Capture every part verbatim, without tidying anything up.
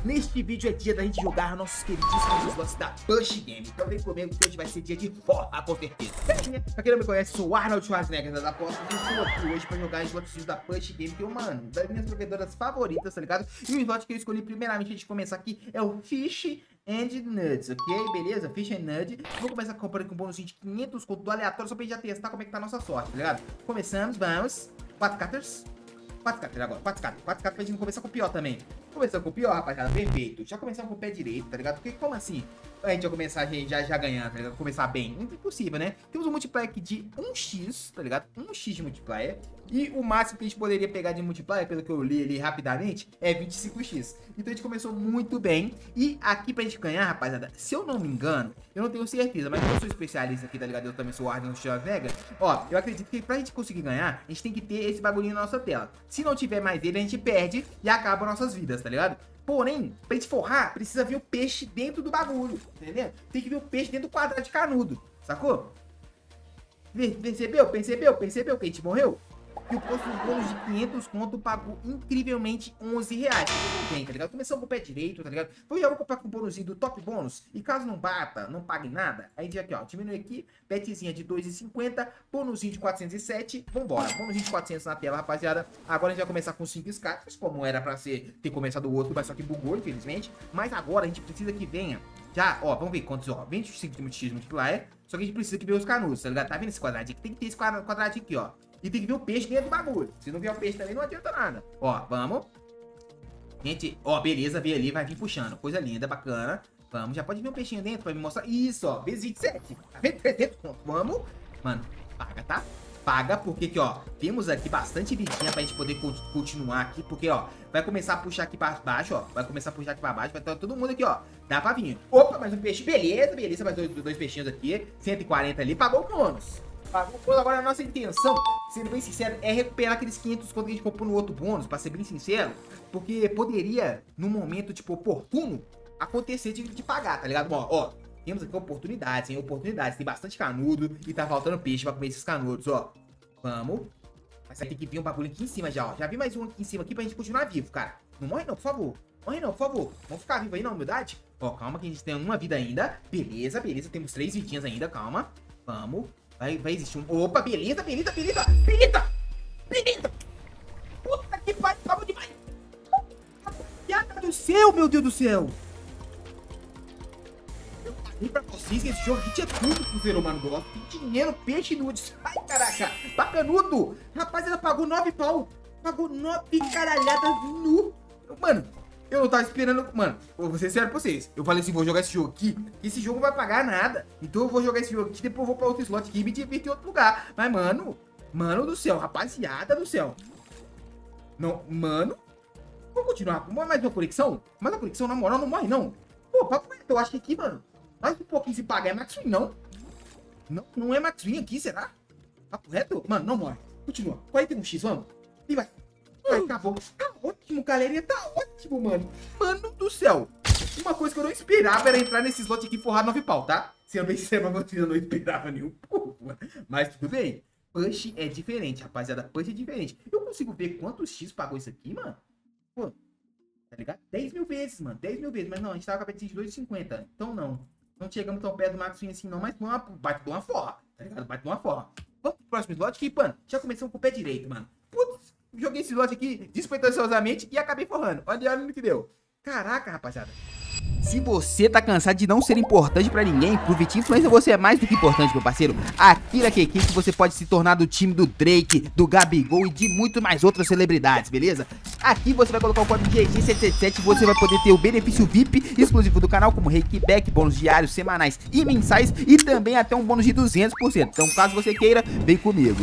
Neste vídeo é dia da gente jogar nossos queridíssimos slots da Push Game. Então vem comigo que hoje vai ser dia de forra, com certeza. Pra quem não me conhece, sou o Arnold Schwarzenegger das apostas e estou aqui hoje pra jogar slots da Push Game, que é, mano, das minhas provedoras favoritas, tá ligado? E o slot que eu escolhi primeiramente antes de começar aqui é o Fish and Nuts, ok? Beleza? Fish and Nuts. Vou começar comprando com um bônus de quinhentos conto do aleatório, só pra gente já testar como é que tá a nossa sorte, tá ligado? Começamos, vamos. quatro cutters. quatro cutters agora, quatro cutters. quatro cutters pra gente começar com o pior também. Começando com o pior, rapaziada, perfeito. Já começamos com o pé direito, tá ligado? Porque como assim? A gente vai começar já, já ganhando, tá ligado? Começar bem. Impossível, né? Temos um multiplier aqui de um x, tá ligado? um x de multiplier. E o máximo que a gente poderia pegar de multiplier, pelo que eu li ali rapidamente, é vinte e cinco x. Então a gente começou muito bem. E aqui pra gente ganhar, rapaziada, se eu não me engano, eu não tenho certeza, mas eu sou especialista aqui, tá ligado? Eu também sou o Arnold Schwarzenegger. Ó, eu acredito que pra gente conseguir ganhar, a gente tem que ter esse bagulhinho na nossa tela. Se não tiver mais ele, a gente perde e acaba nossas vidas, tá ligado? Porém, pra gente forrar, precisa ver o peixe dentro do bagulho, entendeu? Tem que ver o peixe dentro do quadrado de canudo, sacou? Percebeu? Percebeu? Percebeu que a gente morreu? E o posto dos bônus de quinhentos conto pagou incrivelmente onze reais. Não tem, tá ligado? Começamos com o pé direito, tá ligado? Eu já vou comprar com o bônusinho do top bônus. E caso não bata, não pague nada, a gente aqui, ó, diminui aqui, betzinha de dois e cinquenta, bônusinho de quatrocentos e sete, vambora. Bônusinho de quatrocentos na tela, rapaziada. Agora a gente vai começar com cinco escadas, como era pra ser, ter começado o outro, mas só que bugou, infelizmente. Mas agora a gente precisa que venha, já, ó, vamos ver quantos, ó, vinte e cinco de x multiplier, só que a gente precisa que ver os canudos, tá ligado? Tá vendo esse quadradinho? Tem que ter esse quadradinho aqui, ó. E tem que ver o peixe dentro do bagulho. Se não vier o peixe também, não adianta nada. Ó, vamos. Gente, ó, beleza, veio ali, vai vir puxando. Coisa linda, bacana. Vamos, já pode vir um peixinho dentro pra me mostrar. Isso, ó, vezes vinte e sete. Tá vendo? trezentos pontos. Vamos. Mano, paga, tá? Paga, porque aqui, ó, temos aqui bastante vidinha pra gente poder continuar aqui. Porque, ó, vai começar a puxar aqui pra baixo, ó. Vai começar a puxar aqui pra baixo. Vai estar todo mundo aqui, ó. Dá pra vir. Opa, mais um peixe. Beleza, beleza. Mais dois, dois peixinhos aqui. cento e quarenta ali. Pagou o bônus. Agora a nossa intenção, sendo bem sincero, é recuperar aqueles quinhentos conto que a gente comprou no outro bônus, pra ser bem sincero, porque poderia, num momento, tipo, oportuno, acontecer de, de pagar, tá ligado? Ó, ó, temos aqui oportunidades, hein, oportunidades, tem bastante canudo e tá faltando peixe pra comer esses canudos, ó. Vamos. Mas aí tem que vir um bagulho aqui em cima já, ó. Já vi mais um aqui em cima aqui pra gente continuar vivo, cara. Não morre não, por favor. Morre não, por favor. Vamos ficar vivo aí na humildade. Ó, calma que a gente tem uma vida ainda. Beleza, beleza, temos três vidinhas ainda, calma. Vamos. Vai, vai existir um... Opa, beleza, beleza, beleza. Beleza, beleza. Puta que pariu, calma demais. Piada do céu, meu Deus do céu. Eu falei pra vocês que esse jogo aqui tinha tudo que o ser humano gosta. Tem dinheiro, peixe, nudes. Ai, caraca, bacanudo. Rapaz, ela pagou nove pau. Pagou nove caralhadas nu. Mano, eu não tava esperando, mano, vou ser sério pra vocês. Eu falei assim, vou jogar esse jogo aqui, que esse jogo não vai pagar nada. Então eu vou jogar esse jogo aqui, depois eu vou pra outro slot aqui e me divertir em outro lugar. Mas, mano, mano do céu, rapaziada do céu. Não, mano. Vamos continuar com mais uma conexão? Mais uma conexão, na moral, não morre, não. Pô, papo reto, eu acho que aqui, mano, mais um pouquinho se pagar é Max Win, não? Não, não é Max Win aqui, será? Papo reto? Mano, não morre. Continua. quarenta e um x, vamos. E vai. Ai, acabou. Tá ótimo, galerinha. Tá ótimo, mano. Mano do céu. Uma coisa que eu não esperava era entrar nesse slot aqui e forrar nove pau, tá? Sendo bem sincero, eu não esperava nenhum pouco. Mas tudo bem. Push é diferente, rapaziada. Push é diferente. Eu consigo ver quantos X pagou isso aqui, mano? Pô, tá ligado? dez mil vezes, mano. dez mil vezes. Mas não, a gente tava com a betting de dois e cinquenta. Então não. Não chegamos tão perto do Max Win assim, não. Mas uma, bate de uma forra. Tá ligado? Bate de uma forra. Vamos pro próximo slot aqui, mano. Já começamos com o pé direito, mano. Putz. Joguei esse slot aqui despretensiosamente e acabei forrando. Olha, olha no que deu. Caraca, rapaziada. Se você tá cansado de não ser importante pra ninguém, pro Vitinho Influencer você é mais do que importante, meu parceiro. Aqui na Kiki que você pode se tornar do time do Drake, do Gabigol e de muito mais outras celebridades, beleza? Aqui você vai colocar o código G G sete sete sete e você vai poder ter o benefício V I P exclusivo do canal, como Reikback, bônus diários, semanais e mensais e também até um bônus de duzentos por cento. Então, caso você queira, vem comigo.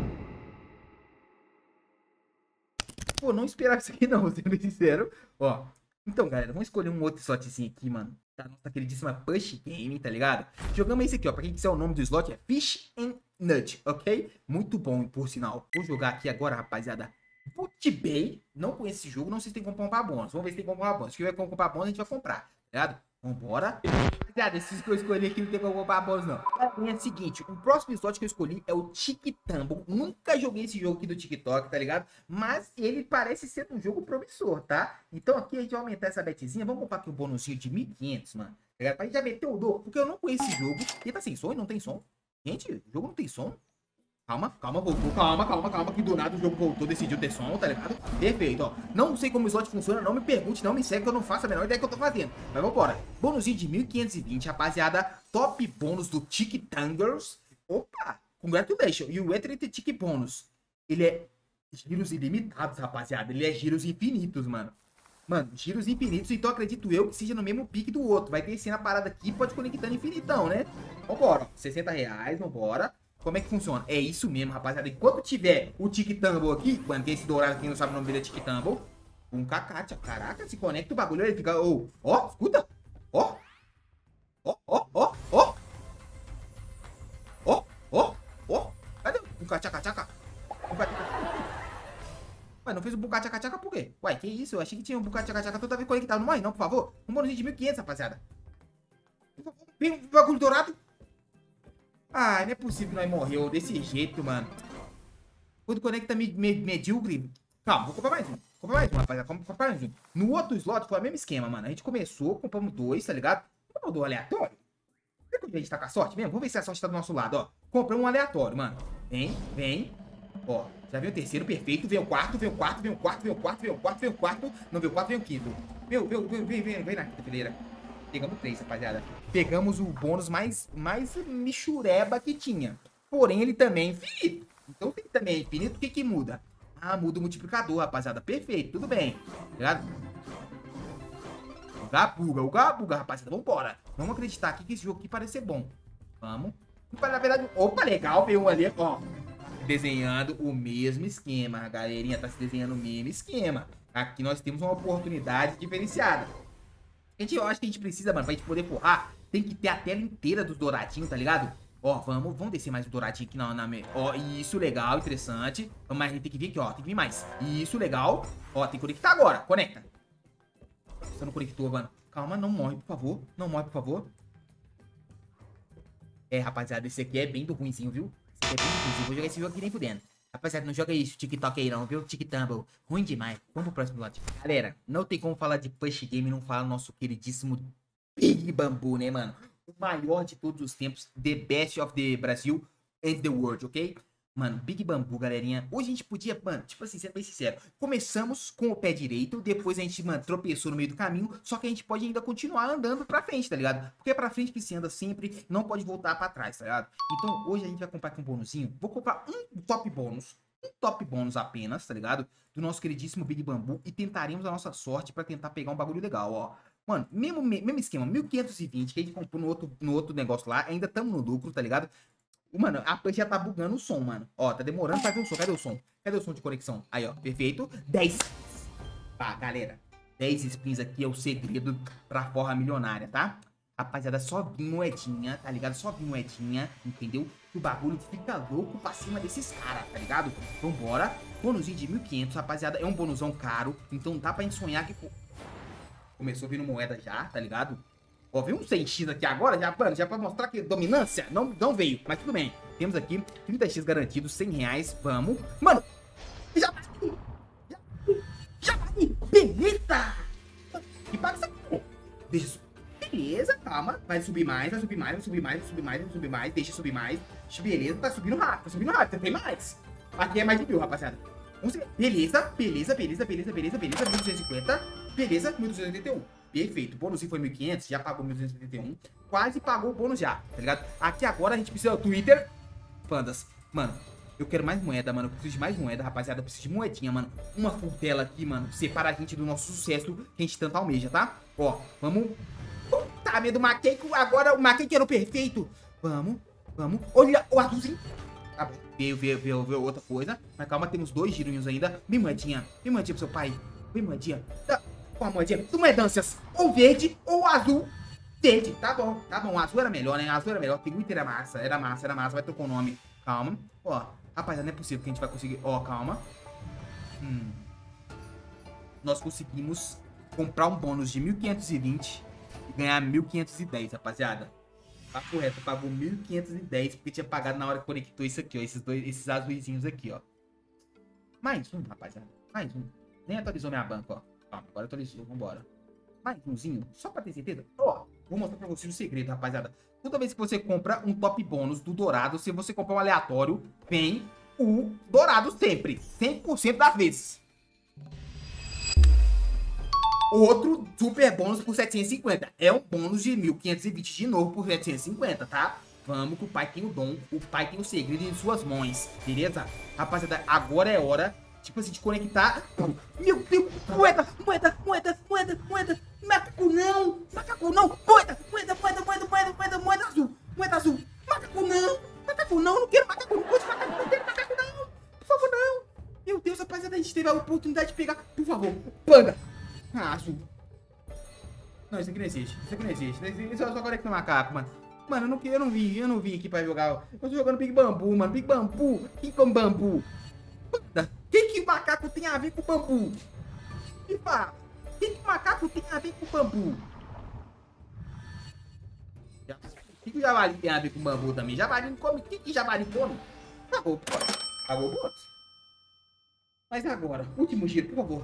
Pô, não esperava isso aqui não, sendo bem sincero. Ó, então, galera, vamos escolher um outro slotzinho aqui, mano. Da nossa queridíssima Push Game, tá ligado? Jogamos esse aqui, ó. Pra quem quiser o nome do slot, é Fish and Nut, ok? Muito bom, por sinal. Vou jogar aqui agora, rapaziada. Bootbay. Não conheço esse jogo, não sei se tem como comprar bônus. Vamos ver se tem como comprar bônus. Se tiver como comprar bônus, a gente vai comprar, tá ligado? Vambora. Rapaziada, esses que eu escolhi aqui não tem como comprar bônus, não. É o seguinte, o próximo slot que eu escolhi é o TikTumble. Nunca joguei esse jogo aqui do TikTok, tá ligado? Mas ele parece ser um jogo promissor, tá? Então aqui a gente vai aumentar essa betzinha. Vamos comprar aqui um bônusinho de mil e quinhentos, mano. Tá ligado? Pra gente já meter o dobro, porque eu não conheço esse jogo. Ele tá sem som e não tem som. Gente, o jogo não tem som. Calma, calma, voltou, calma, calma, calma, que do nada o jogo voltou, decidiu ter som, tá ligado? Perfeito, ó. Não sei como o slot funciona, não me pergunte, não me segue, que eu não faço a menor ideia que eu tô fazendo. Mas vambora. Bônusinho de mil quinhentos e vinte, rapaziada. Top bônus do TikTangers. Opa, congratulations. E o Ether Tik bônus. Ele é giros ilimitados, rapaziada. Ele é giros infinitos, mano. Mano, giros infinitos, então acredito eu que seja no mesmo pique do outro. Vai descendo a parada aqui, pode conectando infinitão, né? Vambora, sessenta reais, vambora. Como é que funciona? É isso mesmo, rapaziada. Enquanto tiver o TikTumble aqui, mano, tem esse dourado, quem não sabe o nome dele é TikTumble. Um cacacha. Caraca, se conecta o bagulho, ele fica... Ó, oh, ó, escuta. Ó. Ó, ó, ó, ó. Ó, ó, ó. Cadê um cachaca-chaca? Um cachaca-chaca. Ué, não fez o bucachaca-chaca por quê? Ué, que isso? Eu achei que tinha um bucachaca-chaca toda vez conectado. Não morre não, por favor. Um bônus de mil e quinhentos, rapaziada. Vem um bagulho dourado. Ah, não é possível que nós morreu desse jeito, mano. Quando conecta me, me, medíocre. Calma, vou comprar mais um. Comprar mais um, rapaziada. Comprar mais um. No outro slot foi o mesmo esquema, mano. A gente começou, compramos dois, tá ligado? Compramos dois aleatório. Será que a gente tá com a sorte mesmo? Vamos ver se a sorte tá do nosso lado, ó. Compramos um aleatório, mano. Vem, vem. Ó, já veio o terceiro, perfeito. Vem o quarto, vem o quarto, vem o quarto, vem o quarto, vem o quarto, vem o quarto. Não, vem o quarto, vem o quinto. Vem, vem, vem, vem, vem, vem na quinta fileira. Pegamos três, rapaziada. Pegamos o bônus mais, mais michureba que tinha. Porém, ele também é infinito. Então, se ele também é infinito, o que que muda? Ah, muda o multiplicador, rapaziada. Perfeito, tudo bem. Ligado? O gabuga, o gabuga, rapaziada. Vambora. Vamos acreditar aqui que esse jogo aqui parece ser bom. Vamos. Na verdade, opa, legal. Veio um ali, ó. Desenhando o mesmo esquema. A galerinha tá se desenhando o mesmo esquema. Aqui nós temos uma oportunidade diferenciada. A gente, eu acho que a gente precisa, mano, pra gente poder forrar, tem que ter a tela inteira dos douradinhos, tá ligado? Ó, vamos, vamos descer mais o douradinho aqui na, na... Ó, isso, legal, interessante. Mas a gente tem que vir aqui, ó, tem que vir mais. Isso, legal. Ó, tem que conectar agora, conecta. Você não conectou, mano. Calma, não morre, por favor. Não morre, por favor. É, rapaziada, esse aqui é bem do ruimzinho, viu? Esse aqui é bem do ruimzinho. Vou jogar esse jogo aqui nem fudendo. Rapaziada, não joga isso, TikTok aí não, viu? TikTumble. Ruim demais. Vamos pro próximo lote. Galera, não tem como falar de Push Game e não falar do nosso queridíssimo Big Bamboo, né, mano? O maior de todos os tempos. The best of the Brasil and the world, ok? Mano, Big Bamboo, galerinha. Hoje a gente podia, mano, tipo assim, sendo bem sincero. Começamos com o pé direito, depois a gente, mano, tropeçou no meio do caminho. Só que a gente pode ainda continuar andando pra frente, tá ligado? Porque é pra frente que se anda sempre, não pode voltar pra trás, tá ligado? Então, hoje a gente vai comprar aqui um bônusinho. Vou comprar um top bônus, um top bônus apenas, tá ligado? Do nosso queridíssimo Big Bamboo. E tentaremos a nossa sorte pra tentar pegar um bagulho legal, ó. Mano, mesmo, mesmo esquema, mil quinhentos e vinte que a gente comprou no outro, no outro negócio lá. Ainda estamos no lucro, tá ligado? Mano, a Punch já tá bugando o som, mano. Ó, tá demorando pra ver o som. Cadê o som? Cadê o som de conexão? Aí, ó, perfeito. dez. Tá, galera. dez spins aqui é o segredo pra forra milionária, tá? Rapaziada, só vir moedinha, tá ligado? Só vir moedinha, entendeu? Que o bagulho fica louco pra cima desses caras, tá ligado? Vambora. Bônusinho de mil e quinhentos, rapaziada. É um bônusão caro. Então dá pra gente sonhar que... Começou vindo moeda já, tá ligado? Ó, veio um cem x aqui agora, já, mano, já pra mostrar que dominância não, não veio, mas tudo bem. Temos aqui trinta x garantido, cem reais, vamos. Mano, já vai, já, já vai, beleza. E paga essa aqui. Deixa isso. Beleza, calma, vai subir mais, vai subir mais, vai subir mais, vai subir mais, vai subir mais, deixa subir mais. Beleza, tá subindo rápido, tá subindo rápido, tem mais. Aqui é mais de mil, rapaziada. Vamos ver. Beleza, beleza, beleza, beleza, beleza, beleza, mil duzentos e cinquenta, beleza, mil duzentos e oitenta e um. Perfeito, o bônus foi mil e quinhentos, já pagou mil duzentos e oitenta e um, quase pagou o bônus já, tá ligado? Aqui agora a gente precisa do Twitter, pandas, mano, eu quero mais moeda, mano, eu preciso de mais moeda, rapaziada, eu preciso de moedinha, mano, uma curtela aqui, mano, separa a gente do nosso sucesso que a gente tanto almeja, tá? Ó, vamos, puta merda, o Maquei, agora o Maquei que era o perfeito, vamos, vamos, olha o azulzinho, tá bom, veio, veio, veio, veio outra coisa, mas calma, temos dois girinhos ainda, vem moedinha, vem moedinha pro seu pai, vem moedinha, tá? Com a moedinha, tu moedâncias, ou verde ou azul. Verde, tá bom, tá bom, azul era melhor, né? Azul era melhor, Twitter era massa, era massa, era massa, vai trocar o nome. Calma, ó, rapaz, não é possível que a gente vai conseguir, ó, calma. Hum. Nós conseguimos comprar um bônus de mil quinhentos e vinte e ganhar mil quinhentos e dez, rapaziada. Papo reto, pagou mil quinhentos e dez porque tinha pagado na hora que conectou isso aqui, ó. Esses dois, esses azulzinhos aqui, ó. Mais um, rapaziada. Mais um. Nem atualizou minha banca, ó. Ó, agora atualizou, vambora. Mais umzinho, só pra ter certeza. Ó, vou mostrar pra vocês o segredo, rapaziada. Toda vez que você compra um top bônus do dourado, se você comprar um aleatório, vem o dourado sempre. cem por cento das vezes. Outro super bônus por setecentos e cinquenta. É um bônus de mil quinhentos e vinte de novo por setecentos e cinquenta, tá? Vamos que o pai tem o dom, o pai tem o segredo em suas mãos, beleza? Rapaziada, agora é hora, tipo assim, de conectar. Meu Deus, moeda, moeda, moeda, moeda, moeda. Macaco não, macaco não, moeda, moeda, moeda, moeda, moeda, moeda, moeda azul, moeda azul. Macaco não, macaco não, não quero macaco, não gosto de macaco, não quero macaco não. Por favor, não. Meu Deus, rapaziada, a gente teve a oportunidade de pegar, por favor, panda. Ah, azul. Não, isso aqui não existe. Isso aqui não existe. Isso é só conecta no macaco, mano. Mano, eu não, eu não vim, eu não vim aqui pra jogar. Eu tô jogando Big Bambu, mano. Big Bambu. Quem come bambu? O que que o macaco tem a ver com bambu? Me fala. O que que o macaco tem a ver com bambu? O que que o javali tem a ver com bambu também? Javali não come. O que que javali come? Pagou, pô. Pagou o bônus. Mas agora, último giro, por favor.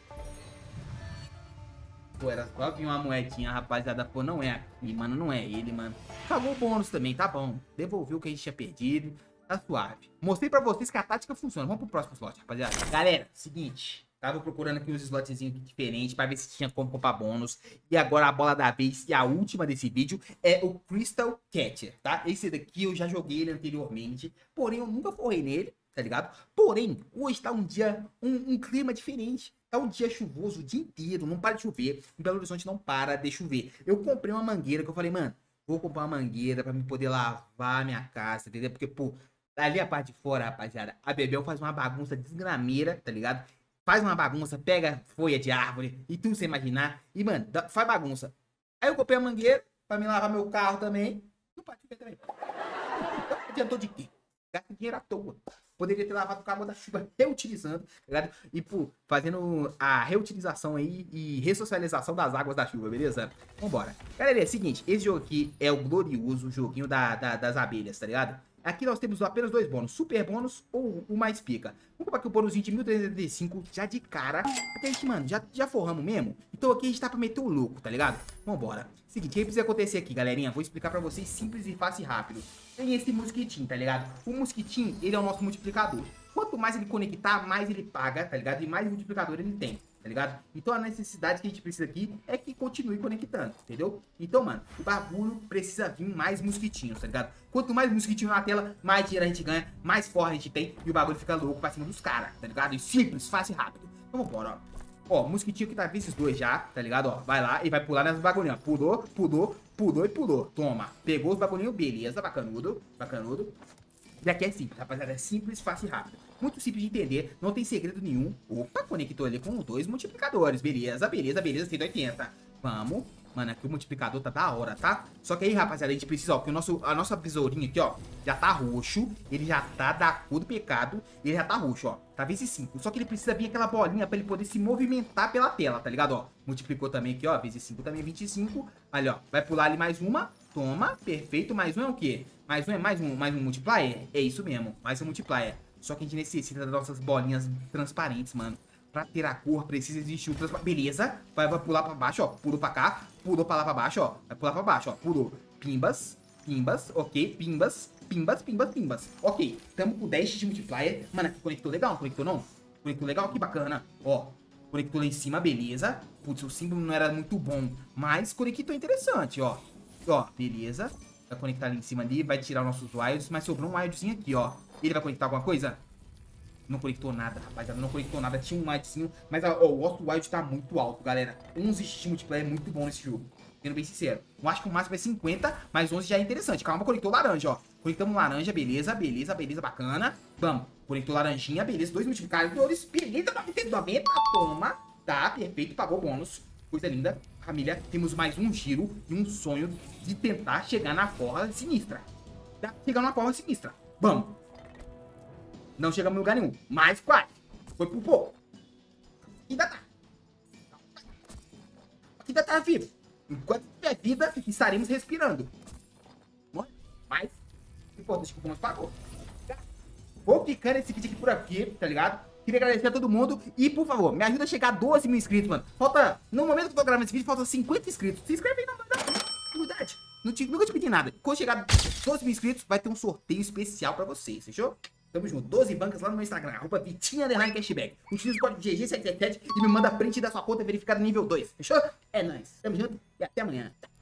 Pô, era só vir uma moedinha, rapaziada. Pô, não é aqui, mano. Não é ele, mano. Acabou o bônus também, tá bom. Devolveu o que a gente tinha perdido. Tá suave. Mostrei pra vocês que a tática funciona. Vamos pro próximo slot, rapaziada. Galera, seguinte. Tava procurando aqui uns slotzinhos diferentes pra ver se tinha como comprar bônus. E agora a bola da vez e a última desse vídeo é o Crystal Catcher, tá? Esse daqui eu já joguei ele anteriormente. Porém, eu nunca forrei nele, tá ligado? Porém, hoje tá um dia, um, um clima diferente. Tá um dia chuvoso o dia inteiro, não para de chover. Em Belo Horizonte não para de chover. Eu comprei uma mangueira que eu falei, mano, vou comprar uma mangueira pra me poder lavar minha casa, entendeu? Porque, pô, ali a parte de fora, rapaziada, a Bebel faz uma bagunça desgrameira, tá ligado? Faz uma bagunça, pega folha de árvore e tudo sem imaginar. E, mano, dá, faz bagunça. Aí eu comprei a mangueira pra me lavar meu carro também. Não pode chover também. Então, adiantou de quê? Gasta dinheiro à toa. Poderia ter lavado o carro da chuva reutilizando, tá ligado? E, pô, fazendo a reutilização aí e ressocialização das águas da chuva, beleza? Vambora. Galera, é o seguinte, esse jogo aqui é o glorioso joguinho da, da, das abelhas, tá ligado? Aqui nós temos apenas dois bônus, super bônus ou o mais pica. Vamos colocar aqui o bônus de mil trezentos e oitenta e cinco já de cara, porque a gente, mano, já, já forramos mesmo. Então aqui a gente tá pra meter o louco, tá ligado? Vambora. Seguinte, o que precisa acontecer aqui, galerinha? Vou explicar pra vocês simples e fácil e rápido. Tem esse mosquitinho, tá ligado? O mosquitinho, ele é o nosso multiplicador. Quanto mais ele conectar, mais ele paga, tá ligado? E mais multiplicador ele tem, tá ligado? Então a necessidade que a gente precisa aqui é que continue conectando, entendeu? Então, mano, o bagulho precisa vir mais mosquitinhos, tá ligado? Quanto mais mosquitinho na tela, mais dinheiro a gente ganha, mais forra a gente tem e o bagulho fica louco pra cima dos caras, tá ligado? E simples, fácil e rápido. Então vambora, ó. Ó, o mosquitinho aqui tá vezes dois já, tá ligado? Ó, vai lá e vai pular nessas bagulhinhas. Pulou, pulou, pulou e pulou. Toma. Pegou os bagulhinhos, beleza, bacanudo, bacanudo. E aqui é simples, rapaziada, é simples, fácil e rápido. Muito simples de entender, não tem segredo nenhum. Opa, conectou ali com dois multiplicadores, beleza, beleza, beleza, cento e oitenta. Vamos. Mano, aqui o multiplicador tá da hora, tá? Só que aí, rapaziada, a gente precisa, ó, que o nosso, a nossa besourinha aqui, ó, já tá roxo. Ele já tá da cor do pecado. Ele já tá roxo, ó. Tá vezes cinco. Só que ele precisa vir aquela bolinha pra ele poder se movimentar pela tela, tá ligado, ó? Multiplicou também aqui, ó, vezes cinco também, vinte e cinco. Ali, ó, vai pular ali mais uma. Toma, perfeito. Mais um é o quê? Mais um é mais um, mais um multiplier? É isso mesmo, mais um multiplier. Só que a gente necessita das nossas bolinhas transparentes, mano. Pra ter a cor, precisa existir o transparente. Beleza. Vai, vai pular pra baixo, ó. Pulou pra cá. Pulou pra lá pra baixo, ó. Vai pular pra baixo, ó. Pulou. Pimbas. Pimbas. Ok. Pimbas. Pimbas, pimbas, pimbas. Ok. Tamo com dez de multiplier. Mano, aqui conectou legal. Não conectou, não? Conectou legal. Que bacana. Ó. Conectou lá em cima. Beleza. Putz, o símbolo não era muito bom. Mas conectou interessante, ó. Ó. Beleza. Vai conectar ali em cima ali. Vai tirar nossos wires. Mas sobrou um wirezinho aqui, ó. Ele vai conectar alguma coisa? Não conectou nada, rapaziada, não conectou nada. Tinha um wildzinho, mas ó, o Lost Wild tá muito alto, galera. onze de multiplayer é muito bom nesse jogo, sendo bem sincero. Eu acho que o máximo é cinquenta, mas onze já é interessante. Calma, conectou laranja, ó. Conectamos laranja, beleza, beleza, beleza, bacana. Vamos, conectou laranjinha, beleza. Dois multiplicadores, beleza, novecentos e noventa, toma. Tá, perfeito, pagou bônus. Coisa linda. Família, temos mais um giro e um sonho de tentar chegar na forra sinistra. Tá? Chegar numa forra sinistra. Vamos. Não chegamos em lugar nenhum. Mais quase. Foi por pouco. Ainda tá. Ainda tá vivo. Enquanto tiver vida, estaremos respirando. Mas, o importante é que o Thomas pagou. Vou ficando esse vídeo aqui por aqui, tá ligado? Queria agradecer a todo mundo. E, por favor, me ajuda a chegar a doze mil inscritos, mano. Falta, no momento que eu tô gravando esse vídeo, falta cinquenta inscritos. Se inscreve aí na verdade. Não te, nunca te pedi nada. Quando chegar a doze mil inscritos, vai ter um sorteio especial pra vocês, fechou? Tamo junto. doze bancas lá no meu Instagram, arroba Vitinha Underline Cashback. Utiliza o código G G sete sete sete e me manda print da sua conta verificada nível dois, fechou? É nóis. Tamo junto e até amanhã.